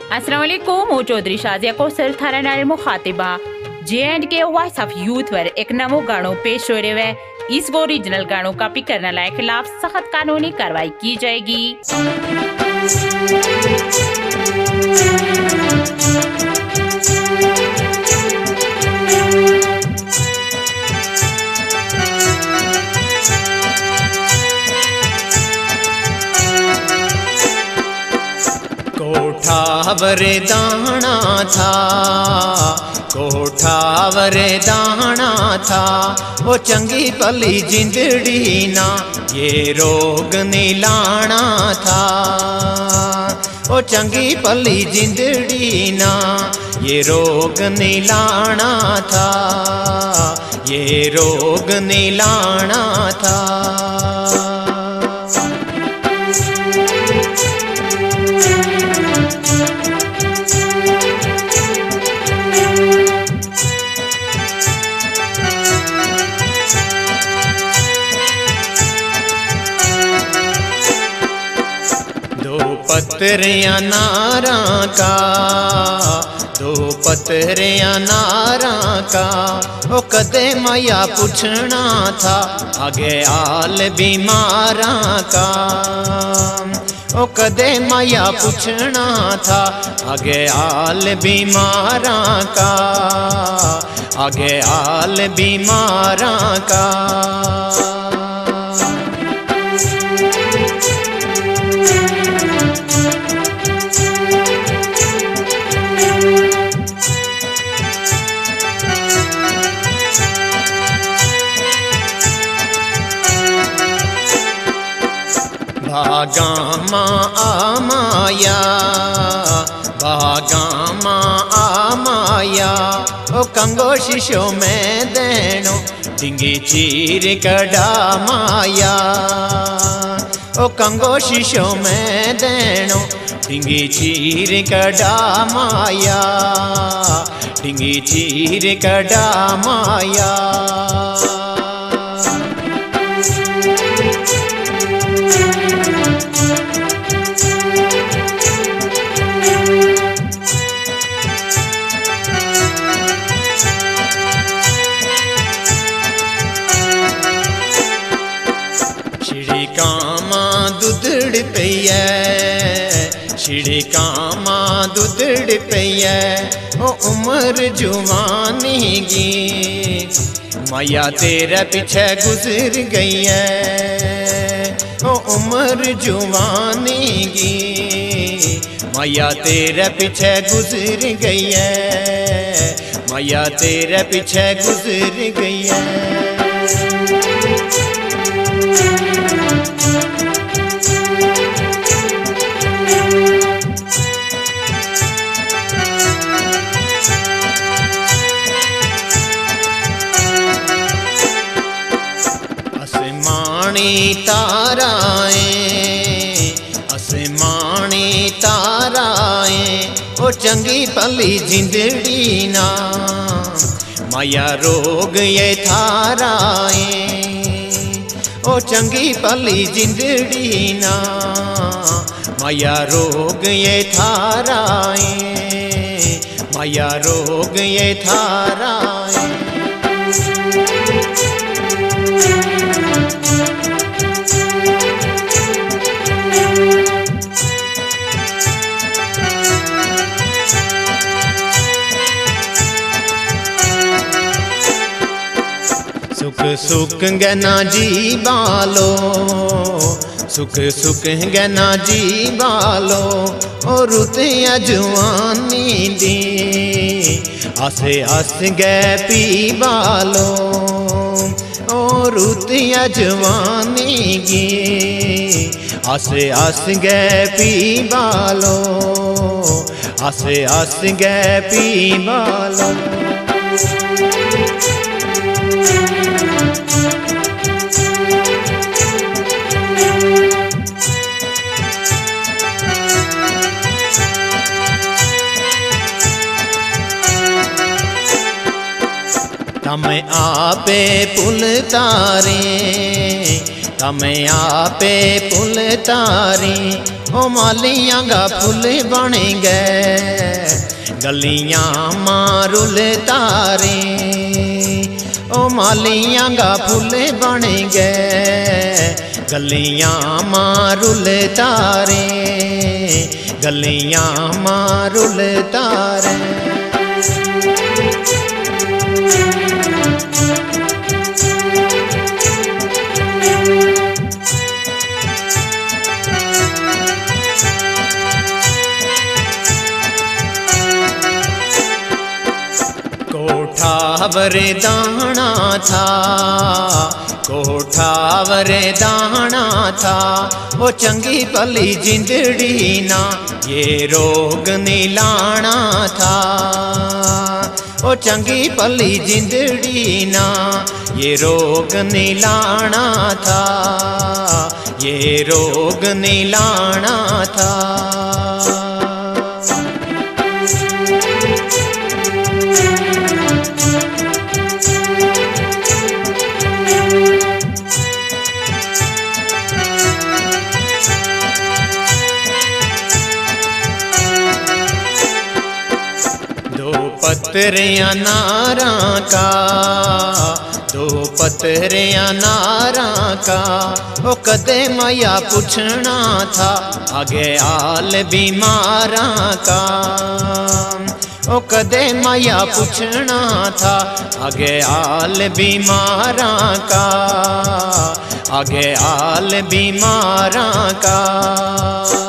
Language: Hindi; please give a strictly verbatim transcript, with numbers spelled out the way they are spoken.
अस्सलाम वालेकुम। मैं चौधरी शाजिया कौसर थारा नारे मुखातिबा J and K voice of youth पर एक नमो गानों पेश हो रहे हैं। इस ओरिजिनल गानों कॉपी करने वाले खिलाफ सख्त कानूनी कार्रवाई की जाएगी। कोठा वरदाना था, कोठा वरदाना था, वो चंगी भली जिंदड़ी ना ये रोग नीलाना था। वो चंगी भली जिंदड़ी ना ये रोग नीलाना था, ये रोग नीलाना था। पत्थरिया नारा का, दो पत्थरिया नारा का, वो कदे माया पूछना था आगे आल बीमारा का। वो कदे माया पूछना था आगे आल बीमारा का, आगे आल बीमारा का। भागामा आमाया, भागामा आमाया, ओ कंगो शिशो में देनो डिंगी चीर कड़ा माया। ओ कंगो शिशो में देनो डिंगी चीर कड़ा माया, डिंगी चीर कड़ा माया। कामा दुधड़ पईया, छिड़ी कामा दुधड़ पईया, ओ उम्र जुवानी गी माया तेरा पीछे गुजर गई है। ओ उम्र जुवानी गी माया तेरा पीछे गुजर गई है, माया तेरा पीछे गुजर गई है। आसमानी ताराएं, आसमानी ताराएं, ओ चंगी भली जिंदड़ी ना माया रोग ये थाराएं। ओ चंगी भली जिंदड़ी ना माया रोग ये थाराएं, माया रोग ये थाराएं। सुख सुख गना जी बालो, सुख सुख गना जी बालो, और रुते जवानी दी आसे आस गए पी बालो। और रुते जवानी गी आसे आस गए पी बालो, आसे आस गए पी बालो। तमें आपे पुल तारे, तमें आपे पुल तारे, ओ मालियां गा फुल बन गए गलियां मारुल तारे ओ मालियां गा फुल बन गए गलियां मारुल तारे गलियां मारुल तारे। कोठा वरदाना था कोठा वरदाना था वो चंगी भली जिंदड़ी ना ये रोग नीलाना था वो चंगी भली जिंदड़ी ना ये रोग नीलाना था ये रोग नीलाना था। पत्थर अनारा का दो पत्थर अनारा का वो कदे मैया पूछना था आगे आल बीमारा का ओ कदे मैया पूछना था आगे आल बीमारा का आगे आल बीमारा का।